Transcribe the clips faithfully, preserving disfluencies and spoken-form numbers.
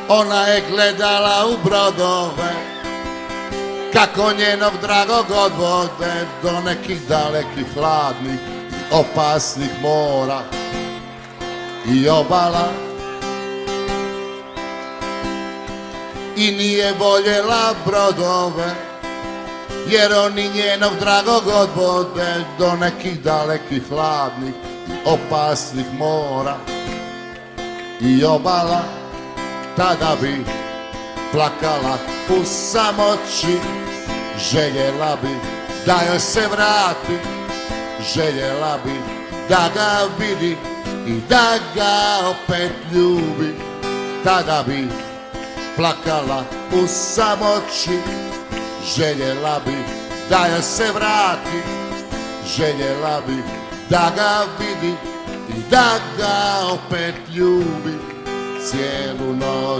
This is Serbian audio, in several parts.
Ona je gledala u brodove kako njenog dragog odvode do nekih dalekih, hladnih i opasnih mora i obala. I nije voljela brodove jer oni njenog dragog odvode do nekih dalekih, hladnih i opasnih mora i obala. Tada bi plakala u samoći, željela bi da joj se vrati, željela bi da ga vidi i da ga opet ljubi. Tada bi plakala u samoći, željela bi da joj se vrati, željela bi da ga vidi i da ga opet ljubi cijelu noć.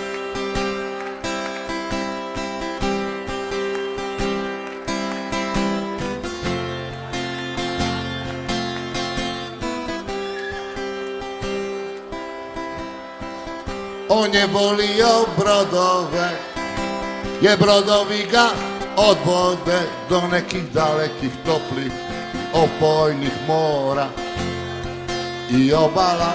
On je volio brodove, jer brodovi ga odvode do nekih dalekih, toplih, opojnih mora i obala.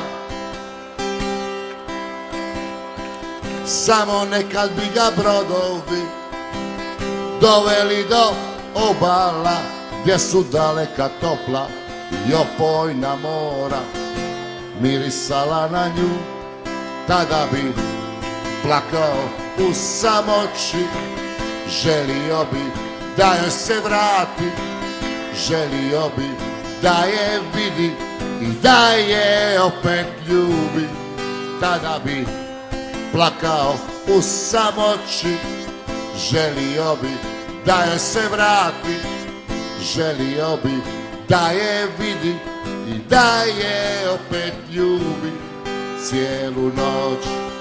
Samo nekad bi ga brodovi doveli do obala gdje su daleka, topla i opojna mora mirisala na nju. Tada bi plakao u samoći, želio bi da joj se vrati, želio bi da je vidi i da je opet ljubi. Tada bi plakao u samoći, želio bi da joj se vrati, želio bi da je vidi i da je opet ljubi cijelu noć.